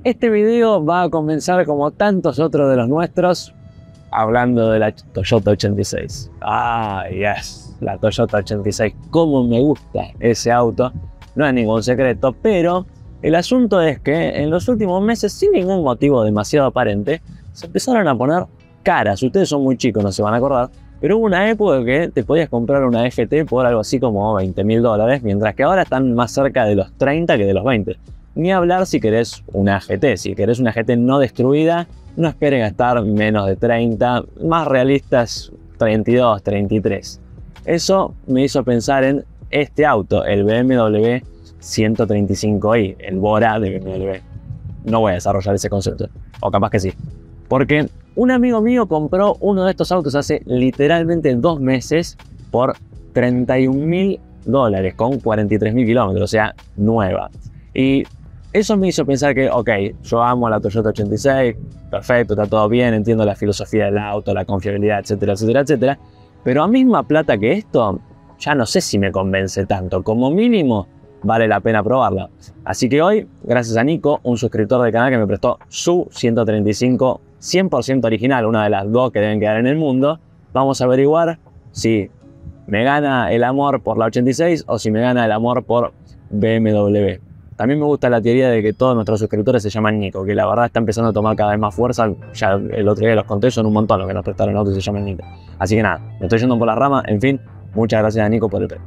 Este video va a comenzar como tantos otros de los nuestros, hablando de la Toyota 86. Ah, yes, la Toyota 86. Cómo me gusta ese auto, no es ningún secreto, pero el asunto es que en los últimos meses, sin ningún motivo demasiado aparente, se empezaron a poner caras. Ustedes son muy chicos, no se van a acordar, pero hubo una época que te podías comprar una FT por algo así como $20.000, mientras que ahora están más cerca de los 30 que de los 20. Ni hablar si querés una GT. Si querés una GT no destruida, no esperes gastar menos de 30, más realistas 32, 33. Eso me hizo pensar en este auto, el BMW 135i, el Bora de BMW. No voy a desarrollar ese concepto, o capaz que sí. Porque un amigo mío compró uno de estos autos hace literalmente 2 meses por $31.000 con 43.000 kilómetros, o sea, nueva. Y eso me hizo pensar que, ok, yo amo la Toyota 86, perfecto, está todo bien, entiendo la filosofía del auto, la confiabilidad, etcétera, etcétera, etcétera. Pero a misma plata que esto, ya no sé si me convence tanto. Como mínimo, vale la pena probarla. Así que hoy, gracias a Nico, un suscriptor del canal que me prestó su 135 100% original, una de las 2 que deben quedar en el mundo, vamos a averiguar si me gana el amor por la 86 o si me gana el amor por BMW. También me gusta la teoría de que todos nuestros suscriptores se llaman Nico, que la verdad está empezando a tomar cada vez más fuerza. Ya el otro día los conté, son un montón los que nos prestaron autos y se llaman Nico. Así que nada, me estoy yendo por la rama. En fin, muchas gracias a Nico por el premio.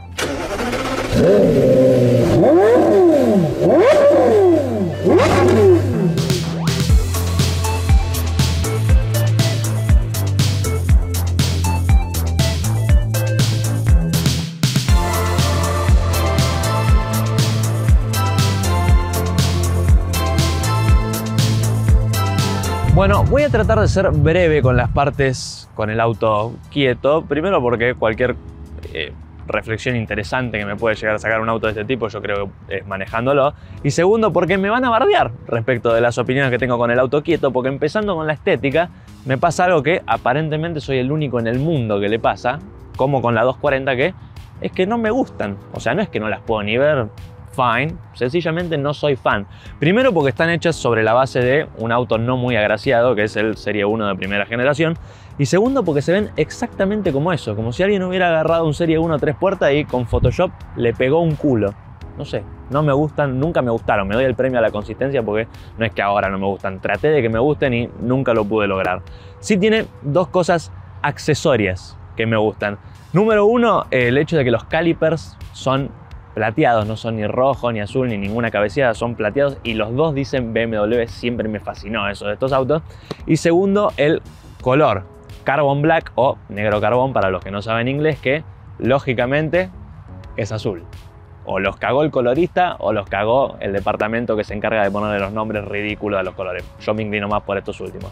Bueno, voy a tratar de ser breve con las partes con el auto quieto. Primero porque cualquier reflexión interesante que me puede llegar a sacar un auto de este tipo, yo creo que es manejándolo. Y segundo porque me van a bardear respecto de las opiniones que tengo con el auto quieto, porque empezando con la estética, me pasa algo que aparentemente soy el único en el mundo que le pasa, como con la 240, que es que no me gustan. O sea, no es que no las puedo ni ver, fine, sencillamente no soy fan. Primero porque están hechas sobre la base de un auto no muy agraciado, que es el Serie 1 de primera generación. Y segundo porque se ven exactamente como eso, como si alguien hubiera agarrado un Serie 1 3 puertas y con Photoshop le pegó un culo. No sé, no me gustan, nunca me gustaron. Me doy el premio a la consistencia porque no es que ahora no me gustan. Traté de que me gusten y nunca lo pude lograr. Sí tiene 2 cosas accesorias que me gustan. Número 1, el hecho de que los calipers son plateados, no son ni rojo, ni azul, ni ninguna cabeceada, son plateados y los 2 dicen BMW, siempre me fascinó eso de estos autos. Y segundo, el color, carbon black o negro carbón para los que no saben inglés, que lógicamente es azul. O los cagó el colorista o los cagó el departamento que se encarga de ponerle los nombres ridículos a los colores. Yo me inclino más por estos últimos.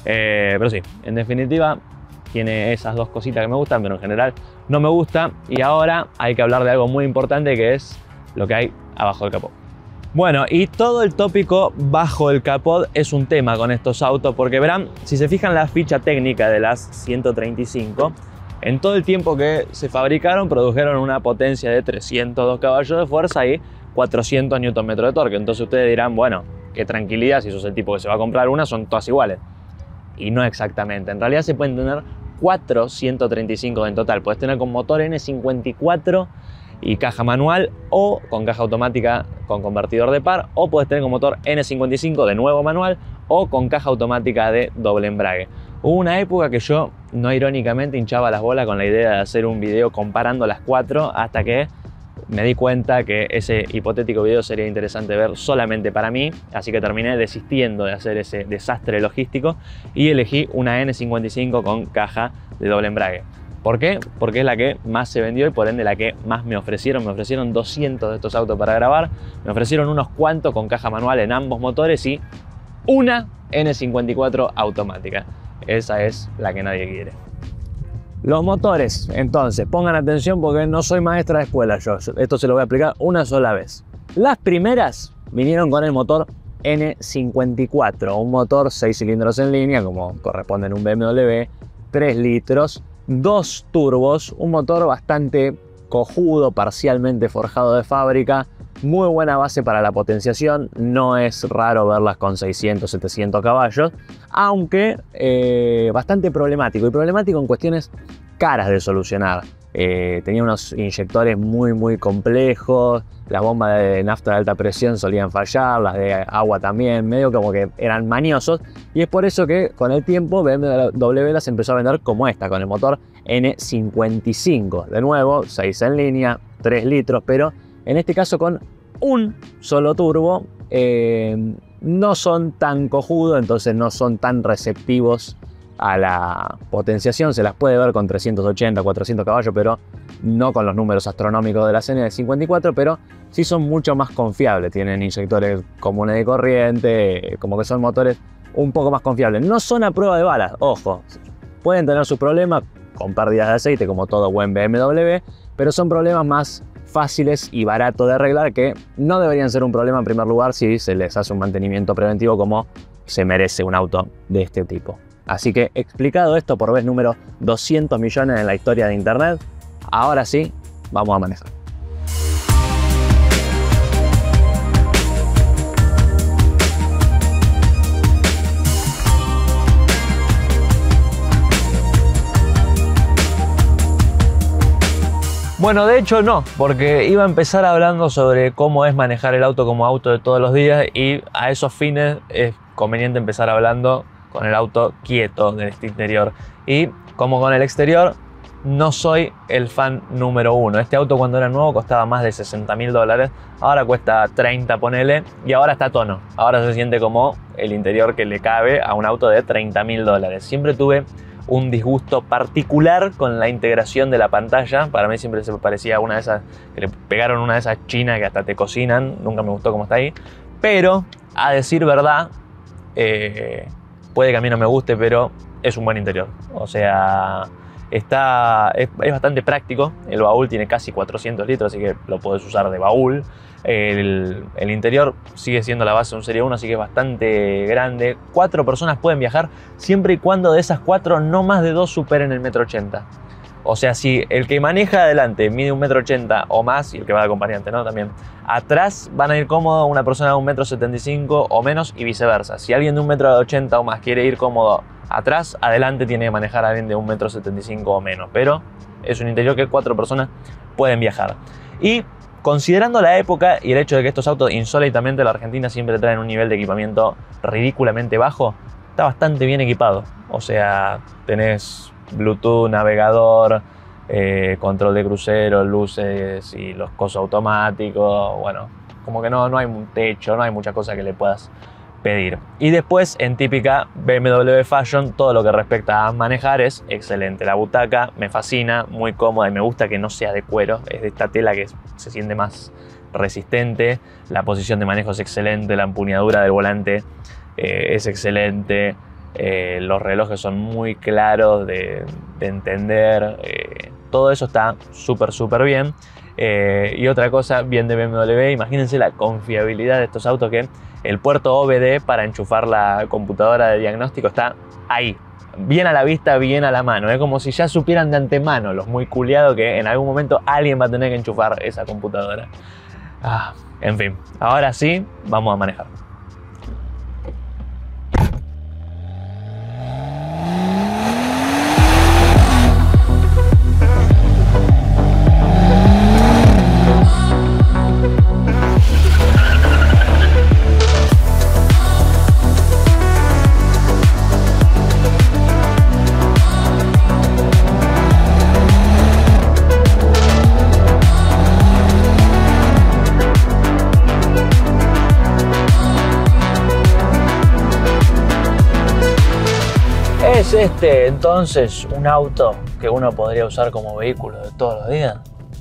Pero sí, en definitiva, tiene esas 2 cositas que me gustan, pero en general no me gusta. Y ahora hay que hablar de algo muy importante, que es lo que hay abajo del capó. Bueno, y todo el tópico bajo el capó es un tema con estos autos, porque verán, si se fijan la ficha técnica de las 135, en todo el tiempo que se fabricaron, produjeron una potencia de 302 caballos de fuerza y 400 Nm de torque. Entonces ustedes dirán, bueno, qué tranquilidad, si sos el tipo que se va a comprar una, son todas iguales. Y no exactamente. En realidad se pueden tener 4 135 en total. Puedes tener con motor N54 y caja manual, o con caja automática con convertidor de par, o puedes tener con motor N55 de nuevo manual, o con caja automática de doble embrague. Hubo una época que yo, no irónicamente, hinchaba las bolas con la idea de hacer un video comparando las 4, hasta que me di cuenta que ese hipotético video sería interesante ver solamente para mí, así que terminé desistiendo de hacer ese desastre logístico y elegí una N55 con caja de doble embrague. ¿Por qué? Porque es la que más se vendió y por ende la que más me ofrecieron. Me ofrecieron 200 de estos autos para grabar, me ofrecieron unos cuantos con caja manual en ambos motores y una N54 automática. Esa es la que nadie quiere. Los motores, entonces, pongan atención porque no soy maestra de escuela yo. Esto se lo voy a explicar una sola vez. Las primeras vinieron con el motor N54, un motor 6 cilindros en línea, como corresponde en un BMW, 3 litros, 2 turbos, un motor bastante cojudo, parcialmente forjado de fábrica, muy buena base para la potenciación, no es raro verlas con 600, 700 caballos, aunque bastante problemático, y problemático en cuestiones caras de solucionar. Tenía unos inyectores muy complejos, las bombas de nafta de alta presión solían fallar, las de agua también, medio como que eran mañosos, y es por eso que con el tiempo BMW las empezó a vender como esta, con el motor N55, de nuevo 6 en línea, 3 litros, pero en este caso con un solo turbo. No son tan cojudos, entonces no son tan receptivos a la potenciación. Se las puede ver con 380, 400 caballos, pero no con los números astronómicos de la N54, pero sí son mucho más confiables. Tienen inyectores comunes de corriente, como que son motores un poco más confiables. No son a prueba de balas, ojo. Pueden tener sus problemas con pérdidas de aceite, como todo buen BMW, pero son problemas más fáciles y baratos de arreglar, que no deberían ser un problema en primer lugar si se les hace un mantenimiento preventivo como se merece un auto de este tipo. Así que explicado esto por vez número 200 millones en la historia de Internet, ahora sí, vamos a manejar. Bueno, de hecho no, porque iba a empezar hablando sobre cómo es manejar el auto como auto de todos los días, y a esos fines es conveniente empezar hablando con el auto quieto de este interior. Y como con el exterior, no soy el fan número uno. Este auto cuando era nuevo costaba más de $60.000, ahora cuesta 30, ponele, y ahora está a tono. Ahora se siente como el interior que le cabe a un auto de $30.000. Siempre tuve un disgusto particular con la integración de la pantalla. Para mí siempre se me parecía una de esas que le pegaron, una de esas chinas que hasta te cocinan. Nunca me gustó cómo está ahí. Pero, a decir verdad, puede que a mí no me guste, pero es un buen interior. O sea, es bastante práctico. El baúl tiene casi 400 litros, así que lo podés usar de baúl. El interior sigue siendo la base de un Serie 1, así que es bastante grande. 4 personas pueden viajar, siempre y cuando de esas 4 no más de 2 superen el 1,80 m. O sea, si el que maneja adelante mide 1,80 m o más, y el que va de acompañante, ¿no? También. Atrás van a ir cómodo una persona de 1,75 m o menos, y viceversa. Si alguien de 1,80 m o más quiere ir cómodo atrás, adelante tiene que manejar a alguien de 1,75 m o menos. Pero es un interior que 4 personas pueden viajar. Y considerando la época y el hecho de que estos autos insólitamente en la Argentina siempre traen un nivel de equipamiento ridículamente bajo, está bastante bien equipado. O sea, tenés Bluetooth, navegador, control de crucero, luces y los cosos automáticos. Bueno, como que no hay un techo, no hay mucha cosa que le puedas pedir. Y después, en típica BMW Fashion, todo lo que respecta a manejar es excelente. La butaca me fascina, muy cómoda, y me gusta que no sea de cuero, es de esta tela que se siente más resistente. La posición de manejo es excelente, la empuñadura del volante es excelente. Los relojes son muy claros de entender. Todo eso está súper bien. Y otra cosa bien de BMW, imagínense la confiabilidad de estos autos, que el puerto OBD para enchufar la computadora de diagnóstico está ahí, bien a la vista, bien a la mano. Es como si ya supieran de antemano los muy culiados que en algún momento alguien va a tener que enchufar esa computadora. En fin, ahora sí, vamos a manejar. ¿Es este entonces un auto que uno podría usar como vehículo de todos los días?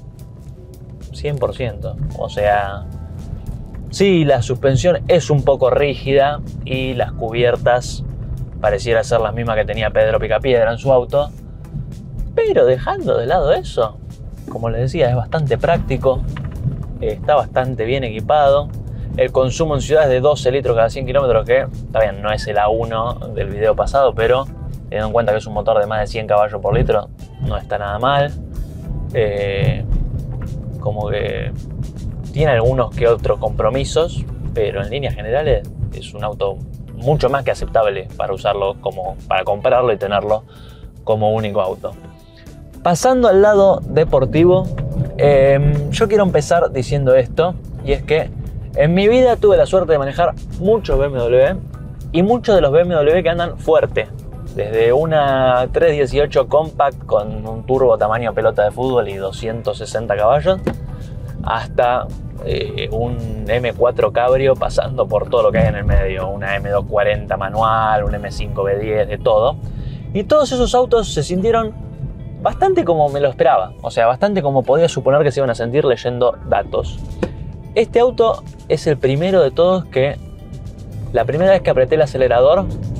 100%. O sea, sí, la suspensión es un poco rígida y las cubiertas pareciera ser las mismas que tenía Pedro Picapiedra en su auto, pero dejando de lado eso, como les decía, es bastante práctico, está bastante bien equipado. El consumo en ciudad es de 12 litros cada 100 kilómetros, que está bien, no es el A1 del video pasado, pero teniendo en cuenta que es un motor de más de 100 caballos por litro, no está nada mal. Como que tiene algunos que otros compromisos, pero en líneas generales es un auto mucho más que aceptable para usarlo, como para comprarlo y tenerlo como único auto. Pasando al lado deportivo, yo quiero empezar diciendo esto, y es que en mi vida tuve la suerte de manejar muchos BMW y muchos de los BMW que andan fuerte, desde una 318 Compact con un turbo tamaño pelota de fútbol y 260 caballos hasta un M4 Cabrio, pasando por todo lo que hay en el medio, una M240 manual, un M5 B10, de todo. Y todos esos autos se sintieron bastante como me lo esperaba, o sea, bastante como podía suponer que se iban a sentir leyendo datos. Este auto es el primero de todos que la primera vez que apreté el acelerador,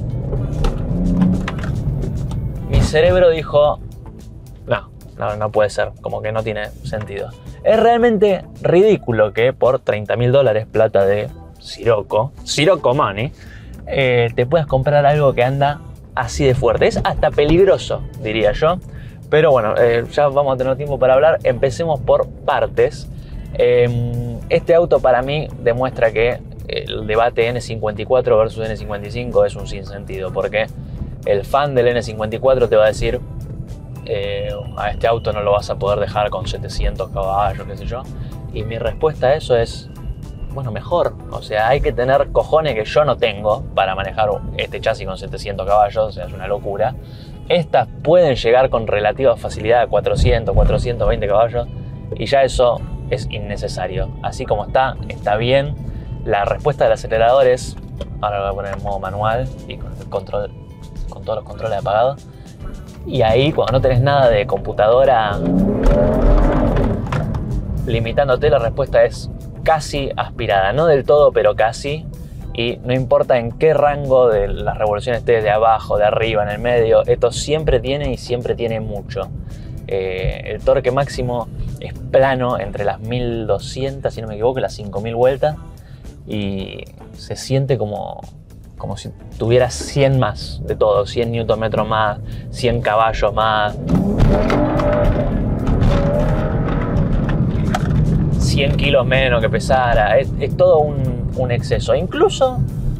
mi cerebro dijo, no puede ser, como que no tiene sentido. Es realmente ridículo que por $30.000, plata de Sirocco Money, te puedas comprar algo que anda así de fuerte. Es hasta peligroso, diría yo. Pero bueno, ya vamos a tener tiempo para hablar. Empecemos por partes. Este auto para mí demuestra que el debate N54 versus N55 es un sinsentido, porque el fan del N54 te va a decir a este auto no lo vas a poder dejar con 700 caballos, qué sé yo. Y mi respuesta a eso es, bueno, mejor. O sea, hay que tener cojones que yo no tengo para manejar este chasis con 700 caballos, o sea, es una locura. Estas pueden llegar con relativa facilidad a 400, 420 caballos y ya eso es innecesario. Así como está bien. La respuesta del acelerador es, ahora lo voy a poner en modo manual y con el control, con todos los controles apagados. Y ahí, cuando no tenés nada de computadora limitándote, la respuesta es casi aspirada. No del todo, pero casi. Y no importa en qué rango de las revoluciones estés, de abajo, de arriba, en el medio, esto siempre tiene y siempre tiene mucho. El torque máximo es plano entre las 1200, si no me equivoco, las 5000 vueltas. Y se siente como si tuviera 100 más de todo, 100 Nm más, 100 caballos más, 100 kilos menos que pesara. Es todo un exceso. Incluso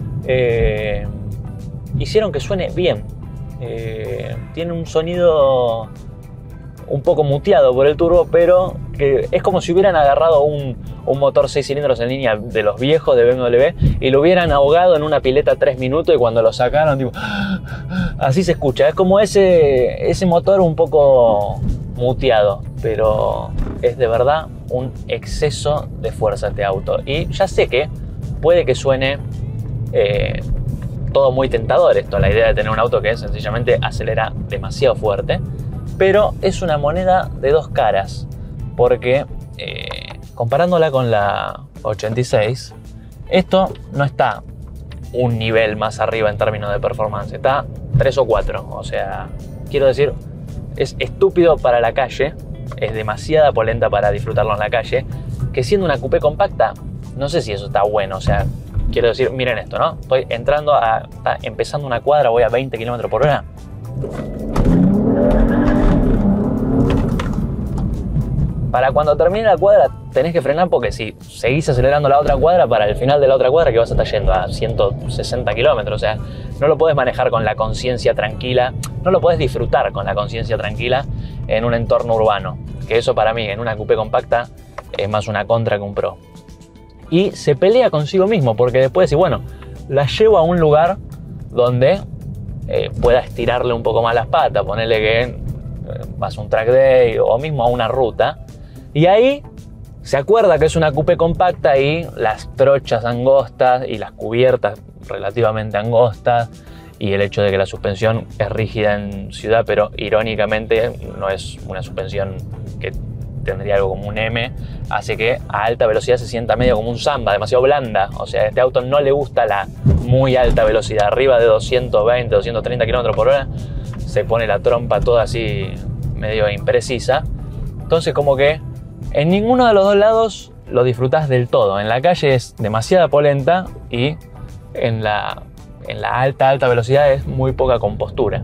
hicieron que suene bien. Tiene un sonido un poco muteado por el turbo, pero que es como si hubieran agarrado un motor 6 cilindros en línea de los viejos de BMW y lo hubieran ahogado en una pileta 3 minutos y cuando lo sacaron, tipo, así se escucha. Es como ese motor un poco muteado, pero es de verdad un exceso de fuerza este auto. Y ya sé que puede que suene todo muy tentador esto, la idea de tener un auto que sencillamente acelera demasiado fuerte, pero es una moneda de dos caras, porque comparándola con la 86, esto no está un nivel más arriba en términos de performance, está 3 o 4, o sea, quiero decir, es estúpido para la calle, es demasiada polenta para disfrutarlo en la calle, que siendo una coupé compacta, no sé si eso está bueno, o sea, quiero decir, miren esto, ¿no? Estoy está empezando una cuadra, voy a 20 km por hora. Para cuando termine la cuadra tenés que frenar, porque si seguís acelerando la otra cuadra, para el final de la otra cuadra que vas a estar yendo a 160 kilómetros, o sea, no lo podés manejar con la conciencia tranquila, no lo podés disfrutar con la conciencia tranquila en un entorno urbano, que eso para mí en una coupé compacta es más una contra que un pro. Y se pelea consigo mismo, porque después decís, bueno, la llevo a un lugar donde pueda estirarle un poco más las patas, ponerle que vas a un track day o mismo a una ruta, y ahí se acuerda que es una coupé compacta y las trochas angostas y las cubiertas relativamente angostas y el hecho de que la suspensión es rígida en ciudad, pero irónicamente no es una suspensión que tendría algo como un M, hace que a alta velocidad se sienta medio como un Samba, demasiado blanda. O sea, a este auto no le gusta la muy alta velocidad, arriba de 220, 230 km por hora se pone la trompa toda así medio imprecisa. Entonces como que en ninguno de los dos lados lo disfrutás del todo. En la calle es demasiada polenta y en la alta velocidad es muy poca compostura.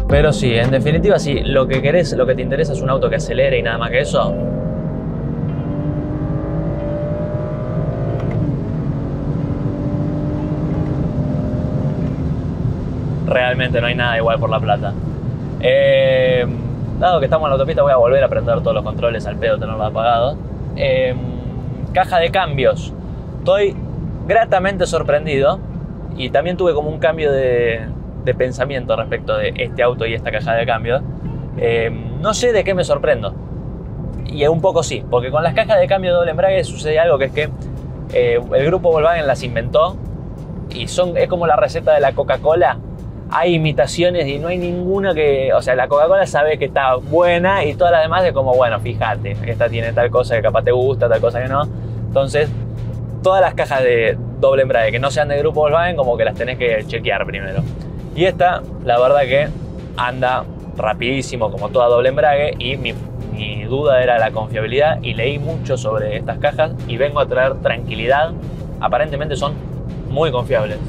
Pero sí, en definitiva, si lo que querés, lo que te interesa es un auto que acelere y nada más que eso, realmente no hay nada igual por la plata. Dado que estamos en la autopista, voy a volver a prender todos los controles al pedo, tenerlos apagados. Caja de cambios. Estoy gratamente sorprendido y también tuve como un cambio de pensamiento respecto de este auto y esta caja de cambios. No sé de qué me sorprendo. Y un poco sí, porque con las cajas de cambio doble embrague sucede algo, que es que el grupo Volkswagen las inventó y es como la receta de la Coca-Cola. Hay imitaciones y no hay ninguna que... O sea, la Coca-Cola sabe que está buena y todas las demás es como, bueno, fíjate, esta tiene tal cosa que capaz te gusta, tal cosa que no. Entonces, todas las cajas de doble embrague que no sean del grupo Volkswagen, como que las tenés que chequear primero. Y esta, la verdad que anda rapidísimo como toda doble embrague, y mi duda era la confiabilidad, y leí mucho sobre estas cajas y vengo a traer tranquilidad. Aparentemente son muy confiables.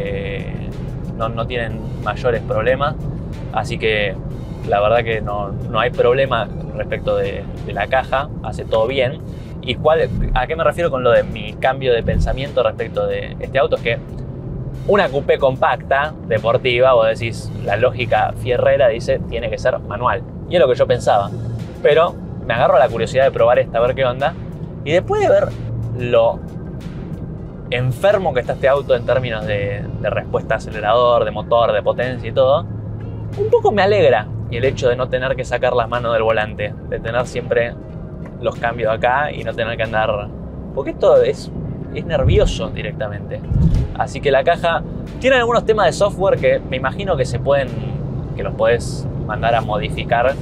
No tienen mayores problemas, así que la verdad que no hay problema respecto de la caja, hace todo bien. ¿Y a qué me refiero con lo de mi cambio de pensamiento respecto de este auto? Es que una coupé compacta, deportiva, vos decís, la lógica fierrera dice, tiene que ser manual, y es lo que yo pensaba, pero me agarro la curiosidad de probar esta, a ver qué onda, y después de ver lo enfermo que está este auto en términos de respuesta a acelerador, de motor, de potencia y todo, un poco me alegra. Y el hecho de no tener que sacar las manos del volante, de tener siempre los cambios acá y no tener que andar... Porque esto es nervioso directamente. Así que la caja tiene algunos temas de software que me imagino que que los podés mandar a modificar.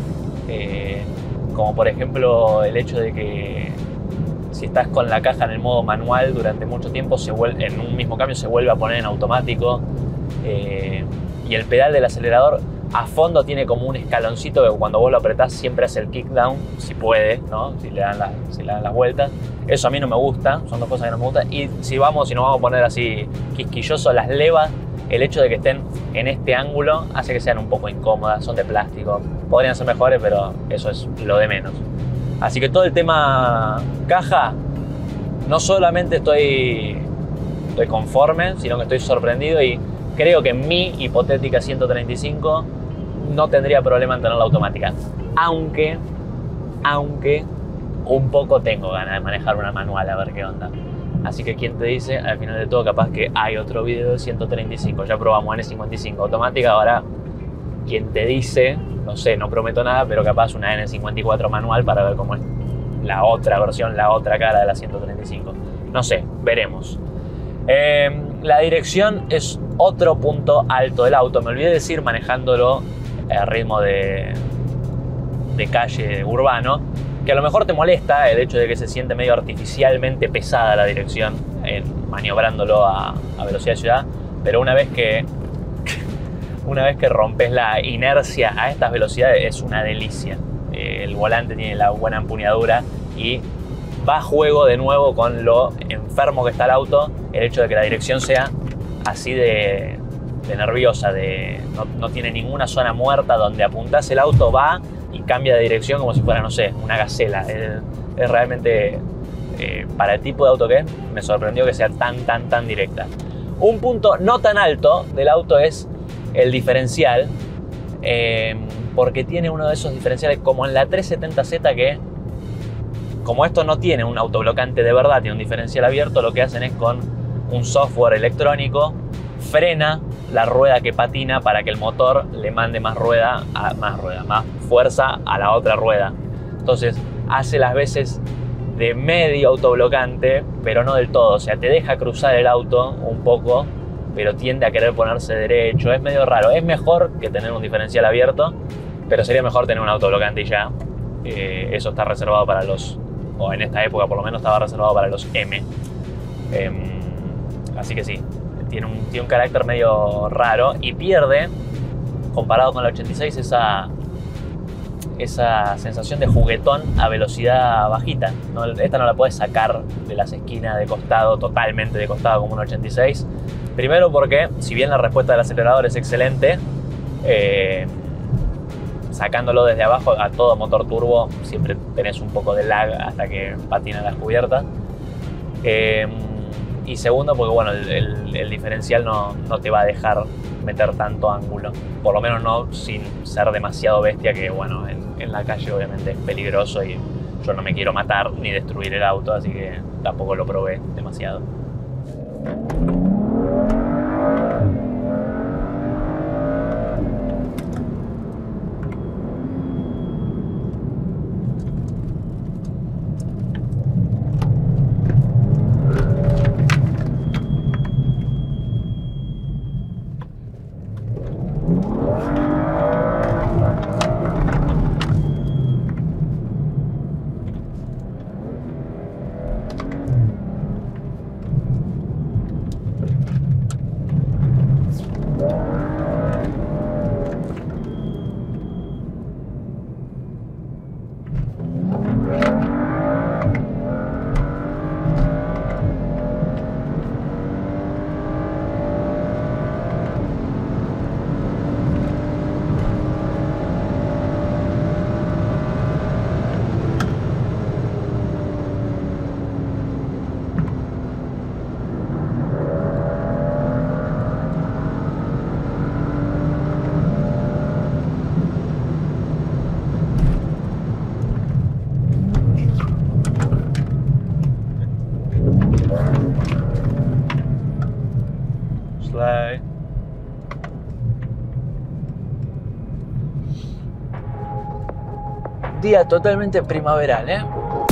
Como por ejemplo el hecho de que si estás con la caja en el modo manual durante mucho tiempo, en un mismo cambio se vuelve a poner en automático. Y el pedal del acelerador a fondo tiene como un escaloncito que cuando vos lo apretás siempre hace el kickdown, si puede, ¿no? Si le dan las vueltas. Eso a mí no me gusta, son dos cosas que no me gustan. Y si nos vamos a poner así quisquillosos, las levas, el hecho de que estén en este ángulo hace que sean un poco incómodas, son de plástico. Podrían ser mejores, pero eso es lo de menos. Así que todo el tema caja, no solamente estoy conforme, sino que estoy sorprendido, y creo que en mi hipotética 135 no tendría problema en tenerla automática. Aunque un poco tengo ganas de manejar una manual, a ver qué onda. Así que quién te dice, al final de todo capaz que hay otro video de 135. Ya probamos N55 automática, ahora quién te dice, no sé, no prometo nada, pero capaz una N54 manual para ver cómo es la otra versión, la otra cara de la 135. No sé, veremos. La dirección es otro punto alto del auto. Me olvidé decir manejándolo a ritmo de calle urbano, que a lo mejor te molesta el hecho de que se siente medio artificialmente pesada la dirección maniobrándolo a velocidad de ciudad, pero una vez que rompes la inercia a estas velocidades es una delicia. El volante tiene la buena empuñadura y va a juego de nuevo con lo enfermo que está el auto, el hecho de que la dirección sea así de nerviosa, no tiene ninguna zona muerta, donde apuntás el auto va y cambia de dirección como si fuera, no sé, una gacela. Es realmente, para el tipo de auto que es, me sorprendió que sea tan directa. Un punto no tan alto del auto es el diferencial, porque tiene uno de esos diferenciales como en la 370Z, que como esto no tiene un autoblocante de verdad, tiene un diferencial abierto, lo que hacen es con un software electrónico frena la rueda que patina para que el motor le mande más fuerza a la otra rueda. Entonces hace las veces de medio autoblocante, pero no del todo. O sea, te deja cruzar el auto un poco, pero tiende a querer ponerse derecho. Es medio raro. Es mejor que tener un diferencial abierto, pero sería mejor tener un autoblocante y ya. Eso está reservado para o en esta época por lo menos estaba reservado para los M. Así que sí, tiene un carácter medio raro y pierde, comparado con la 86, esa sensación de juguetón a velocidad bajita. Esta no la puedes sacar de las esquinas de costado, totalmente de costado como un 86. Primero porque, si bien la respuesta del acelerador es excelente, sacándolo desde abajo a todo motor turbo, siempre tenés un poco de lag hasta que patinan las cubiertas. Y segundo, porque bueno, el diferencial no te va a dejar meter tanto ángulo. Por lo menos no sin ser demasiado bestia, que bueno, en la calle obviamente es peligroso y yo no me quiero matar ni destruir el auto, así que tampoco lo probé demasiado. Día totalmente primaveral, ¿eh?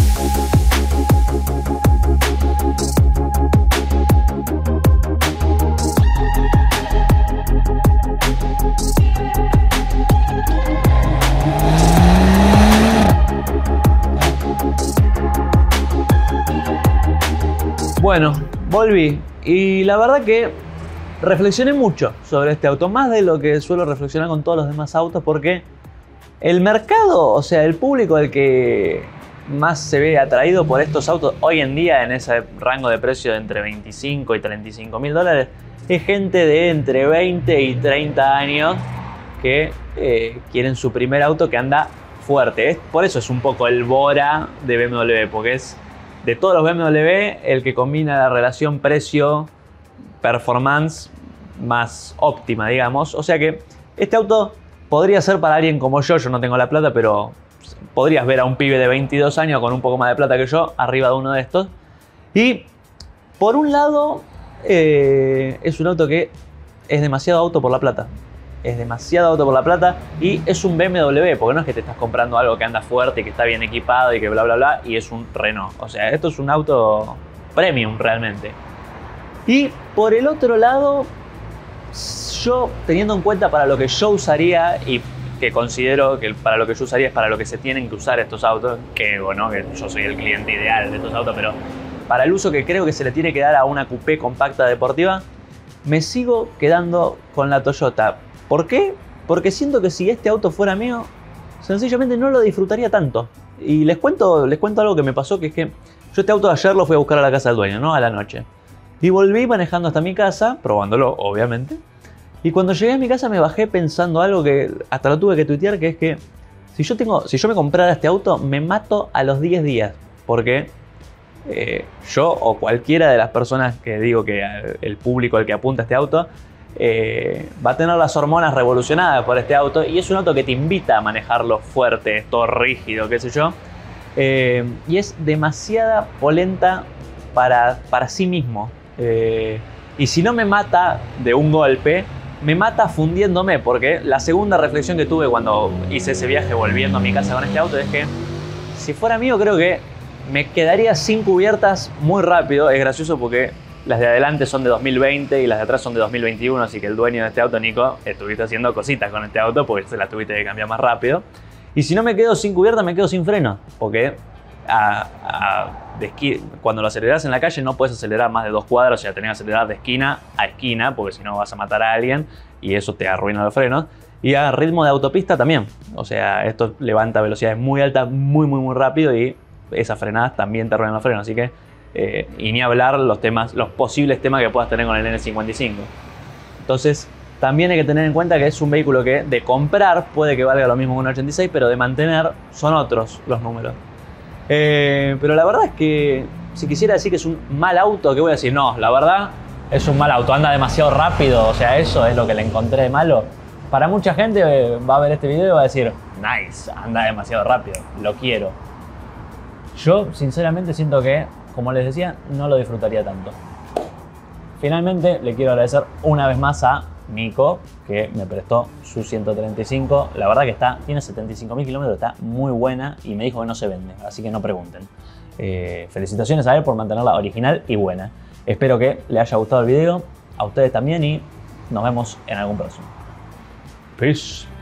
Bueno, volví y la verdad que reflexioné mucho sobre este auto, más de lo que suelo reflexionar con todos los demás autos, porque el mercado, o sea, el público al que más se ve atraído por estos autos hoy en día en ese rango de precio de entre 25 y 35 mil dólares es gente de entre 20 y 30 años que quieren su primer auto que anda fuerte. Por eso es un poco el Bora de BMW, porque es de todos los BMW el que combina la relación precio-performance más óptima, digamos. O sea que este auto podría ser para alguien como yo no tengo la plata, pero podrías ver a un pibe de 22 años con un poco más de plata que yo arriba de uno de estos. Y por un lado, es un auto que es demasiado auto por la plata. Es demasiado auto por la plata y es un BMW, porque no es que te estás comprando algo que anda fuerte y que está bien equipado y que bla bla bla, y es un Renault. O sea, esto es un auto premium realmente. Y por el otro lado, yo, teniendo en cuenta para lo que yo usaría y que considero que para lo que yo usaría es para lo que se tienen que usar estos autos, que bueno, que yo soy el cliente ideal de estos autos, pero para el uso que creo que se le tiene que dar a una coupé compacta deportiva, me sigo quedando con la Toyota. ¿Por qué? Porque siento que si este auto fuera mío, sencillamente no lo disfrutaría tanto. Y les cuento algo que me pasó, que es que yo este auto ayer lo fui a buscar a la casa del dueño, ¿no? A la noche. Y volví manejando hasta mi casa, probándolo, obviamente. Y cuando llegué a mi casa me bajé pensando algo que hasta lo tuve que tuitear, que es que si yo me comprara este auto, me mato a los 10 días. Porque yo o cualquiera de las personas que digo que el público al que apunta este auto va a tener las hormonas revolucionadas por este auto. Y es un auto que te invita a manejarlo fuerte, todo rígido, qué sé yo. Y es demasiada polenta para sí mismo. Y si no me mata de un golpe, me mata fundiéndome, porque la segunda reflexión que tuve cuando hice ese viaje volviendo a mi casa con este auto es que si fuera mío creo que me quedaría sin cubiertas muy rápido. Es gracioso porque las de adelante son de 2020 y las de atrás son de 2021, así que el dueño de este auto, Nico, estuviste haciendo cositas con este auto porque se las tuviste que cambiar más rápido. Y si no me quedo sin cubierta, me quedo sin freno, porque cuando lo aceleras en la calle no puedes acelerar más de 2 cuadras, o sea, tenés que acelerar de esquina a esquina, porque si no vas a matar a alguien y eso te arruina los frenos. Y a ritmo de autopista también, o sea, esto levanta velocidades muy altas muy rápido y esas frenadas también te arruinan los frenos, así que y ni hablar los posibles temas que puedas tener con el N55. Entonces También hay que tener en cuenta que es un vehículo que de comprar puede que valga lo mismo que un 86, pero de mantener son otros los números. Pero la verdad es que si quisiera decir que es un mal auto, ¿qué voy a decir? No, la verdad es un mal auto, anda demasiado rápido, o sea, eso es lo que le encontré de malo. Para mucha gente va a ver este video y va a decir, nice, anda demasiado rápido, lo quiero. Yo sinceramente siento que, como les decía, no lo disfrutaría tanto. Finalmente le quiero agradecer una vez más a Nico, que me prestó su 135. La verdad que tiene 75.000 kilómetros, está muy buena y me dijo que no se vende, así que no pregunten. Felicitaciones a él por mantenerla original y buena. Espero que le haya gustado el video, a ustedes también, y nos vemos en algún próximo. Peace.